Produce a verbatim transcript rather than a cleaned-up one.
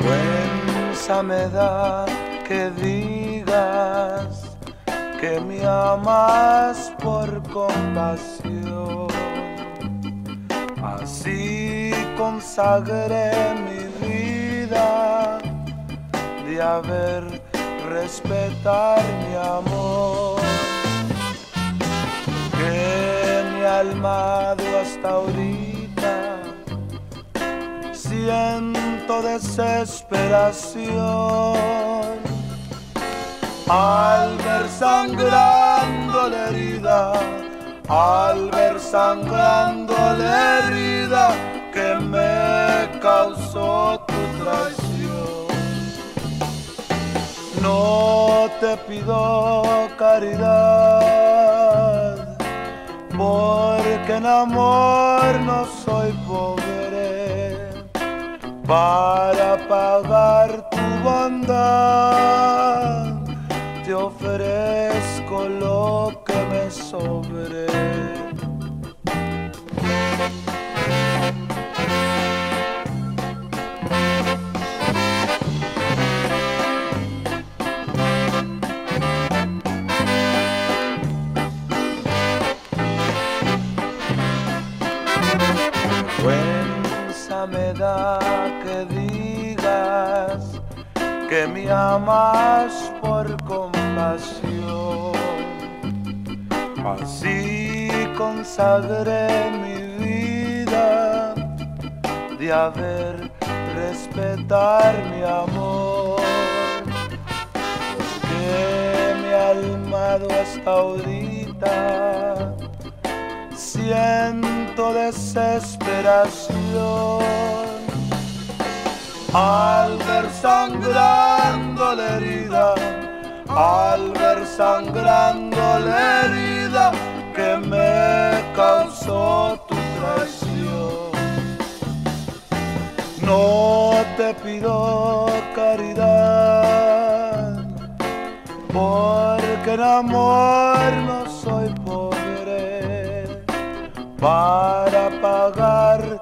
Vergüenza me da que digas que me amas por compasión. Así consagré mi vida de haber respetar mi amor, que mi alma hasta ahorita siento desesperación al ver sangrando la herida, al ver sangrando la herida que me causó tu traición. No te pido caridad, porque en amor no soy pobre, para pagar tu bondad te ofrezco lo que me sobre. Vergüenza me da que digas que me amas por compasión. Así consagré mi vida de haber respetar mi amor, porque mi alma hasta ahorita siento desesperación al ver sangrando la herida, al ver sangrando la herida que me causó tu traición. No te pido caridad, porque en amor no soy pobre, para pagar